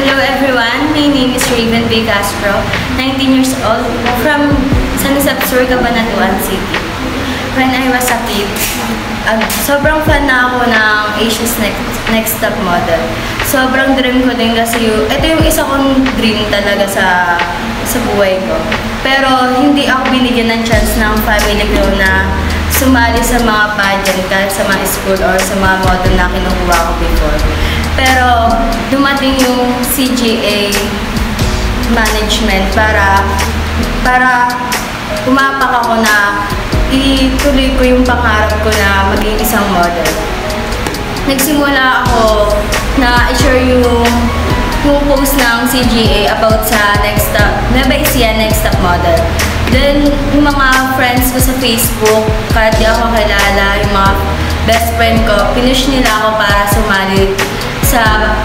Hello everyone, my name is Raven B. Castro, 19 years old, from San Jose Sur, Cabanatuan City. When I was a kid, sobrang fan na ako ng Asia's Next Top Model. Sobrang dream ko din kasi ito yung isa kong dream talaga sa buhay ko. Pero hindi ako binigyan ng chance ng family ko na sumali sa mga pageant kahit sa mga school or sa mga model na kinukuha ko before. Pero dumating yung CGA management para umapak ako na ituloy ko yung pangarap ko na maging isang model. Nagsimula ako na i-share yung post ng CGA about sa Nueva Ecija Next Top Model. Then, yung mga friends ko sa Facebook, kahit di ako kilala, yung mga best friend ko, pinush nila ako para sumali sa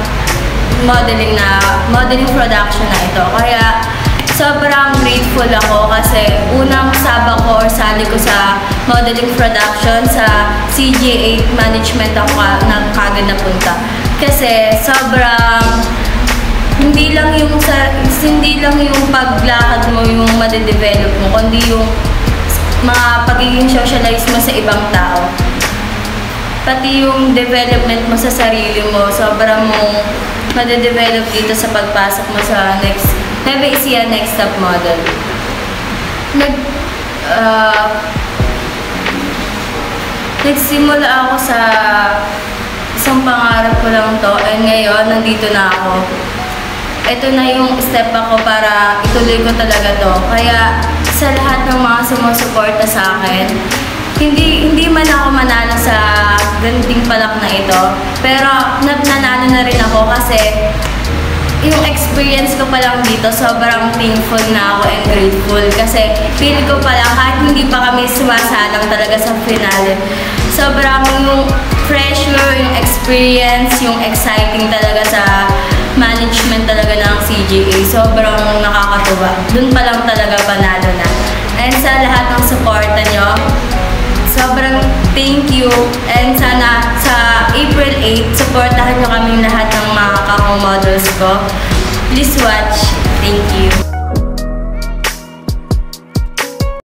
modeling production na ito. Kaya, sobrang grateful ako kasi unang sabak ko or sali ko sa modeling production sa CGA management ako kagad napunta. Kasi sobrang hindi lang yung paglakad mo yung madedevelop mo, kundi yung mga pagiging socialize mo sa ibang tao. Pati yung development mo sa sarili mo, sobrang mong madedevelop dito sa pagpasok mo sa Nueva Ecija Next Top Model. Nagsimula ako sa isang pangarap ko lang to, and ngayon nandito na ako. Ito na yung step ako para ituloy ko talaga to. Kaya sa lahat ng mga sumusuporta sa akin, hindi man ako manalo sa ganting palak na ito, pero nanalo na rin ako kasi yung experience ko pa lang dito, sobrang thankful na ako and grateful kasi feel ko pa lang kahit hindi pa kami sumasalang talaga sa finale, sobrang yung pressure, yung experience, yung exciting talaga sa management talaga ng CGA, sobrang nakakatuwa. Doon pa lang talaga panalo na. And sa lahat ng suporta nyo, sobrang thank you, and sana sa April 8, supportahan nyo kaming lahat ng mga models ko. Please watch. Thank you.